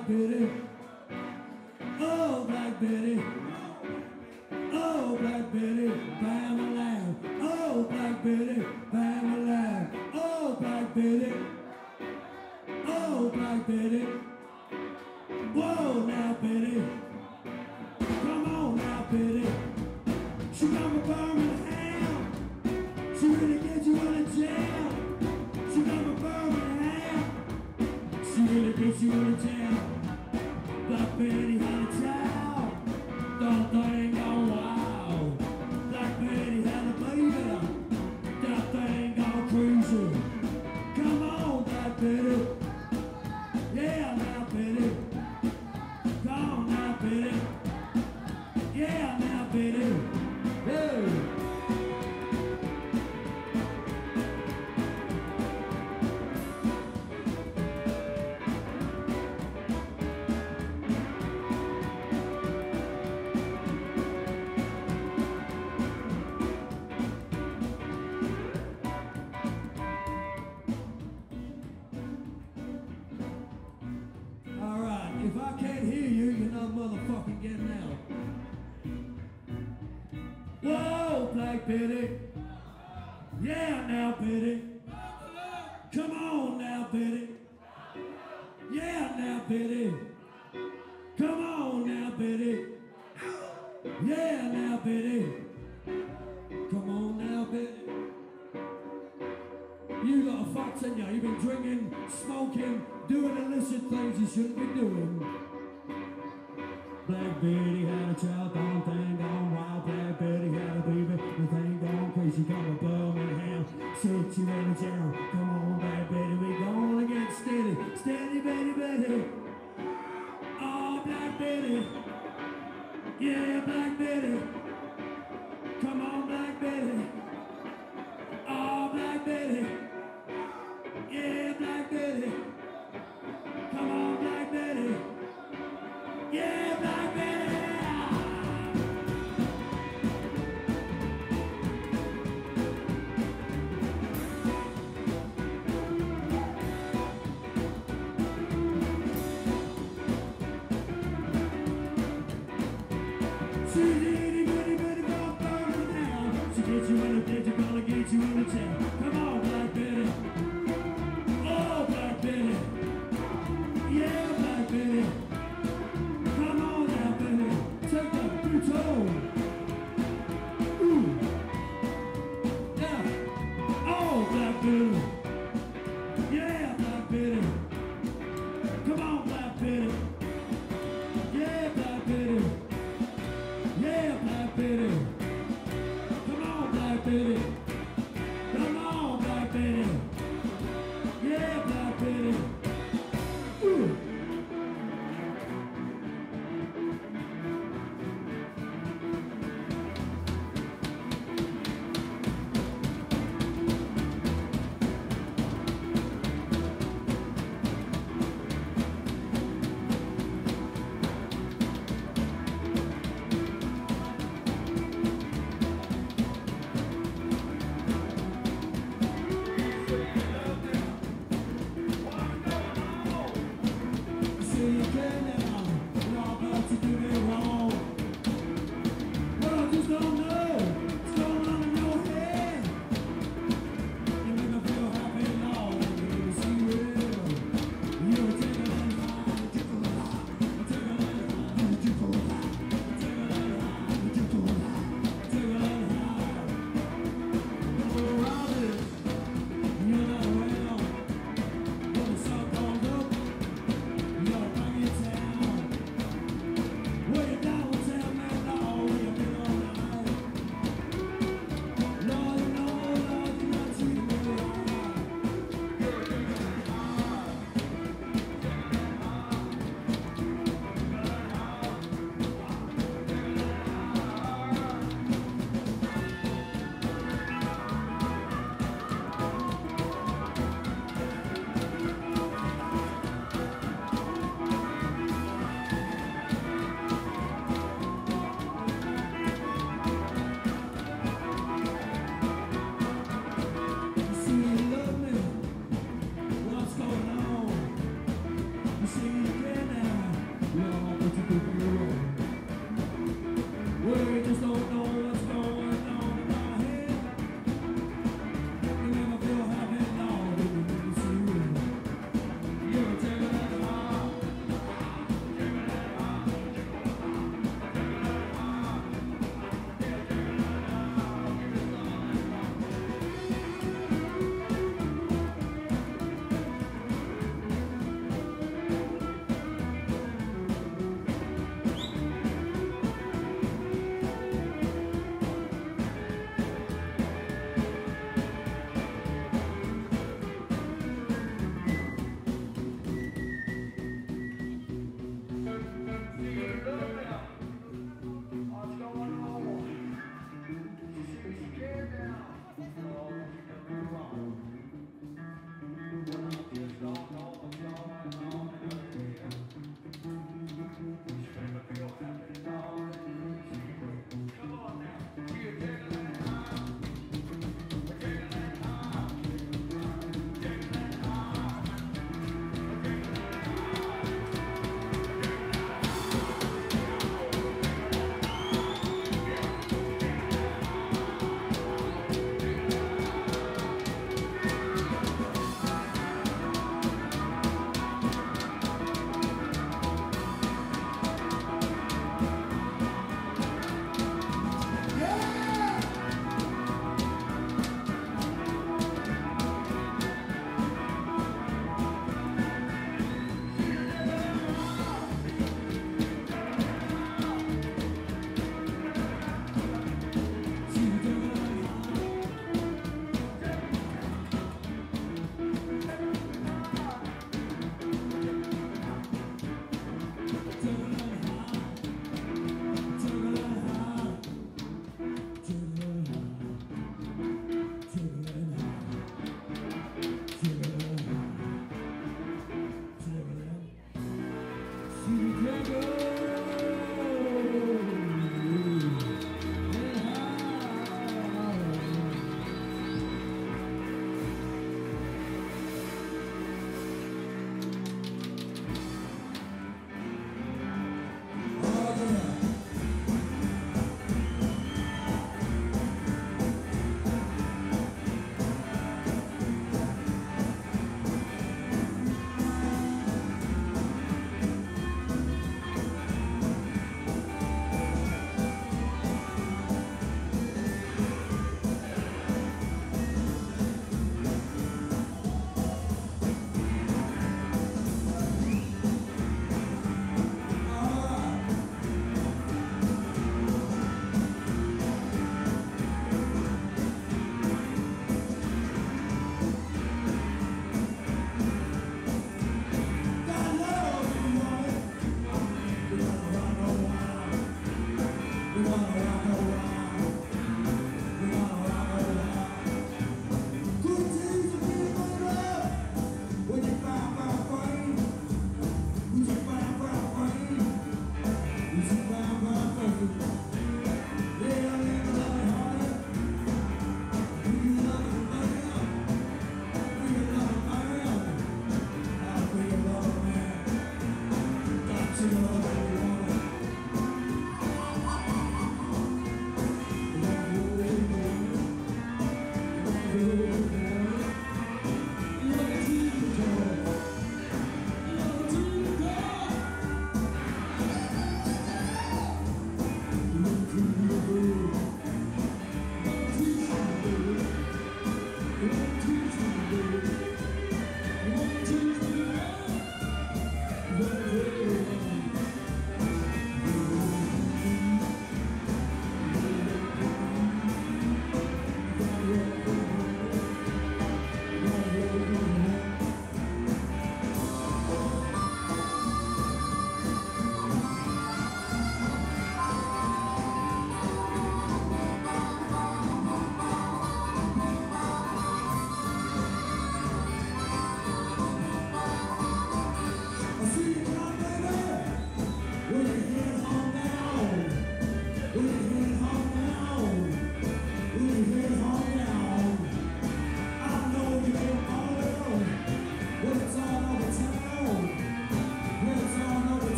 Black Betty. Oh, Black Betty. Oh, Black Betty, bam alive. Oh, Black Betty, bam alive. Oh, Black Betty. Oh, Black Betty. Whoa, now Betty. Come on now, Betty. She got me Birmingham. She really gets you out of jail. She got me Birmingham. She really gets you out of jail. Black Betty had a child. That thing gone wild. Black Betty had a baby. That thing gone crazy. Come on, Black Betty. Yeah, now Betty. Come on now, Betty. Yeah, now Betty. Hey. If I can't hear you, you're not motherfucking getting out. Whoa, Black Betty. Yeah, now, Betty. Come on now, Betty. Yeah, now, Betty. Come on now, Betty. Yeah, now, Betty. Come on now, Betty. You got a fox in you. You've been drinking, smoking, doing illicit things you shouldn't be doing. Black Betty had a child, gone thing gone wild. Black Betty had a baby, the thing gone crazy. Got a Birmingham, sit you in a jail. Come on, Black Betty, we gonna get steady. Steady, Betty, Betty. Oh, Black Betty. Yeah, Black Betty. Come on, Black Betty. Oh, Black Betty. Yeah, Black Betty. Come on, Black Betty. Yeah, Black Betty. She's itty bitty bitty ball burning now. She gets you in a ditch, gonna get you in a chair. Come on, Black Betty. Oh, Black Betty.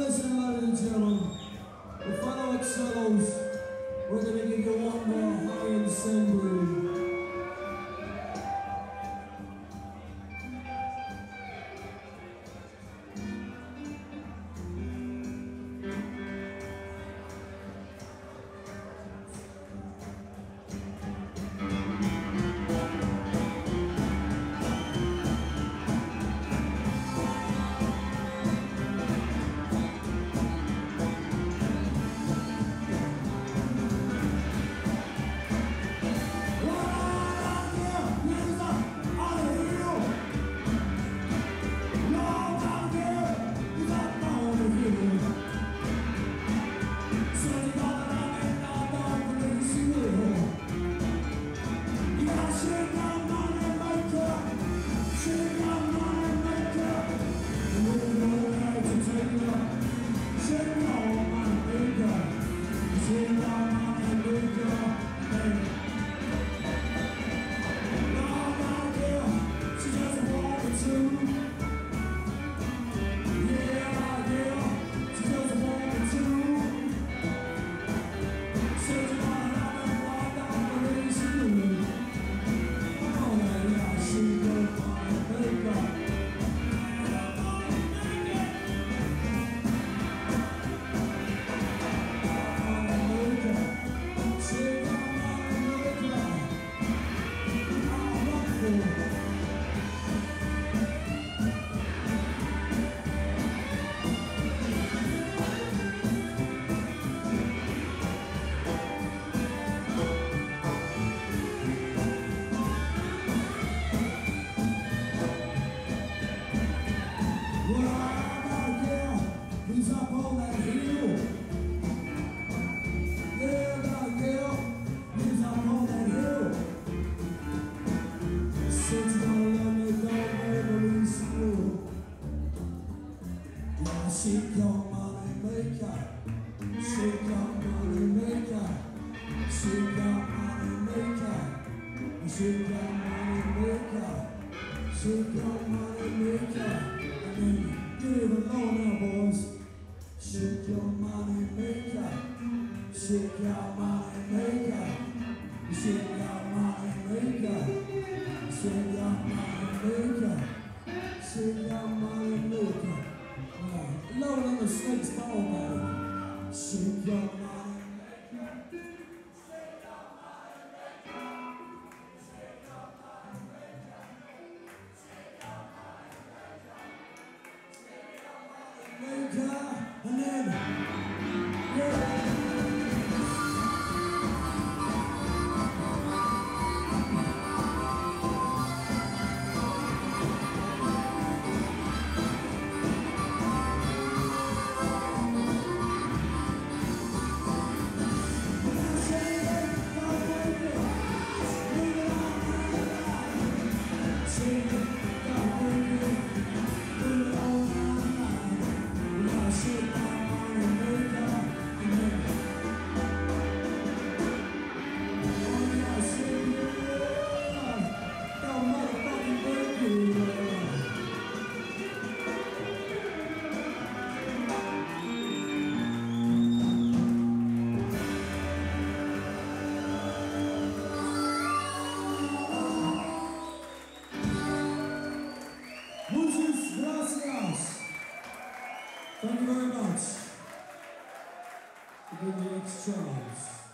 listen, ladies and gentlemen. The fellow cellos, we're going to give you one more high-end assembly. Shake your money maker, shake your money maker, shake your money maker, shake your money maker, shake your money maker. And then get even low now, boys. Shake your money maker, shake your money maker, shake your money maker, shake your money maker, shake your money maker. Lower than the snake's ball, man. Shake your money maker. Shake your money maker. Shake your money maker. Shake your money maker. Shake your money maker. And then, yeah. Muchas gracias. Thank you very much. Give me extra.